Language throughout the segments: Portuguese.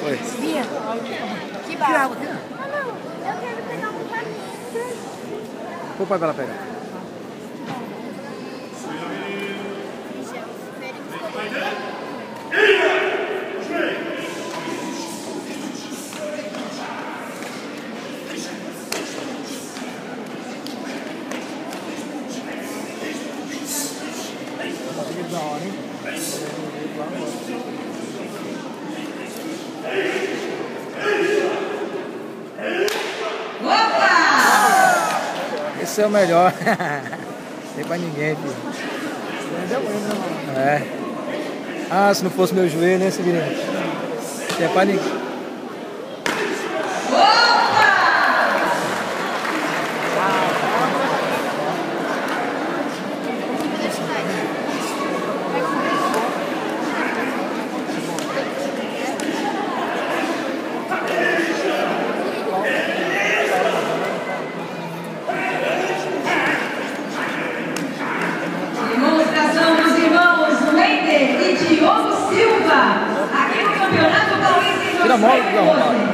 Foi. Bia, que barco? Ah, não. Eu quero pegar um caminho. Vou para ela pegar. Esse é o melhor. Tem pra ninguém, filho. É. Ah, se não fosse meu joelho, né, Severino? Tem pra ninguém. Demonstração dos irmãos Wender e Diogo Silva, aqui no Campeonato Paulista. Tira a mão e arrumar.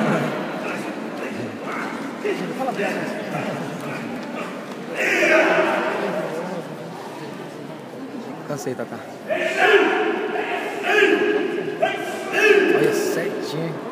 Cansei, Tata. Olha, certinho.